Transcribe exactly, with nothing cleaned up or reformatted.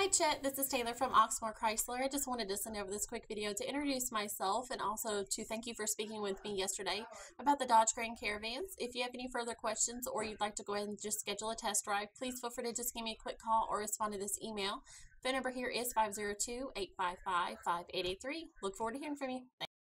Hi Chet, this is Taylor from Oxmoor Chrysler. I just wanted to send over this quick video to introduce myself and also to thank you for speaking with me yesterday about the Dodge Grand Caravans. If you have any further questions or you'd like to go ahead and just schedule a test drive, please feel free to just give me a quick call or respond to this email. Phone number here is five zero two, eight five five, five eight eight three. Look forward to hearing from you. Thanks.